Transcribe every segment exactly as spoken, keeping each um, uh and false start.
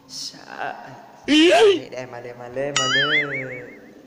Sa... Mali, mali, mali, mali.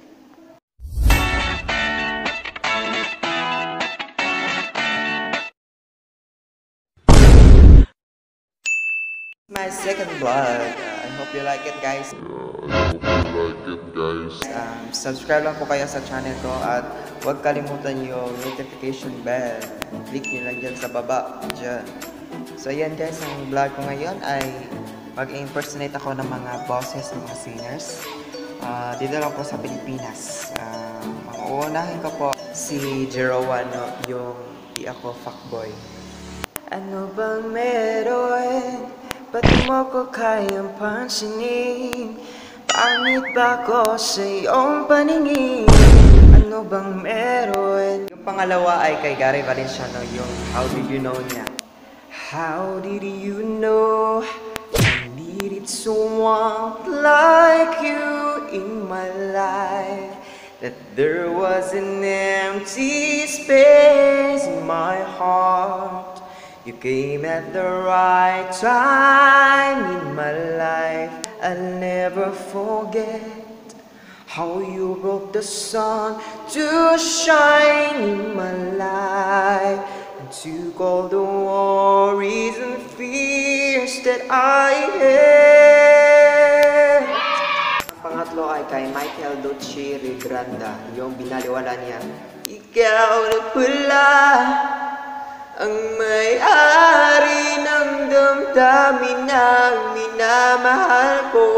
My second vlog. Uh, I hope you like it, guys. I hope you like it, guys. Um, subscribe lang po kayo sa channel ko at huwag kalimutan yung notification bell. Click nyo lang dyan sa baba. Dyan. So yan guys, ang vlog ko ngayon ay mag-impersonate ako ng mga bosses ng mga singers. Uh, dito lang po sa Pilipinas. Uh, ang uunahin ko po si Jero Wano, yung di ako fuckboy. Ano bang meron? Ba't mo ko kayang pansinin? Pangit ba ko sa iyong paningin? Ano bang meron? Yung pangalawa ay kay Gary Valenciano, yung How Did You Know niya. How did you know I needed someone like you in my life? That there was an empty space in my heart. You came at the right time in my life. I'll never forget how you brought the sun to shine in my life and took all the worries and fears that I had. Ang pangatlo ay kay Michael Ducci Rigranda, yung binaliwala niya. Ikaw na pala ang may-ari ng damdamin na minamahal ko.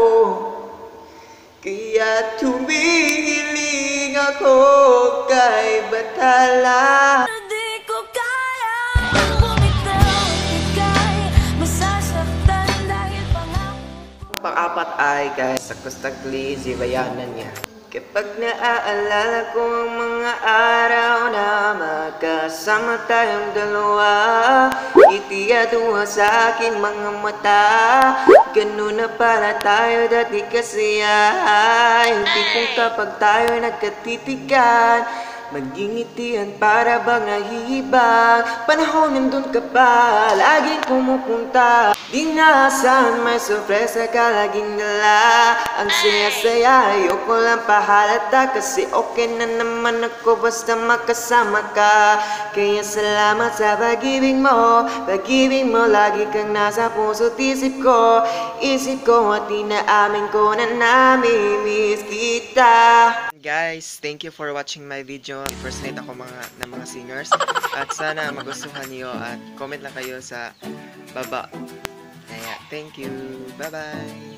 Kaya tumihiling ako kay Bathala. Di ko kaya bumitaw, ika'y masasaktan dahil pangako. Pang-apat ay kay Sakustagli, zibayanan niya. Kapag naaalala ko ang mga araw na magkasama tayong dalawa, ngiti at tuwa sa aking mga mata. Ganun na para tayo dati kasi ay yung tipong kapag tayo nagkatitigan, magingitian para bang nahihibang. Panahon nandun ka pa, laging pumupunta. Di naasahan may sorpresa ka laging dala. Ang saya-saya, ayoko lang pahalata kasi okay na naman ako basta makasama ka. Kaya salamat sa pag-ibig mo, pag-ibig mo lagi kang nasa puso't isip ko. Isip ko at inaamin ko na namimiss kita. Guys, thank you for watching my video. Impersonate ako mga, ng mga singers. At sana magustuhan niyo at comment lang kayo sa baba. Kaya, thank you. Bye-bye.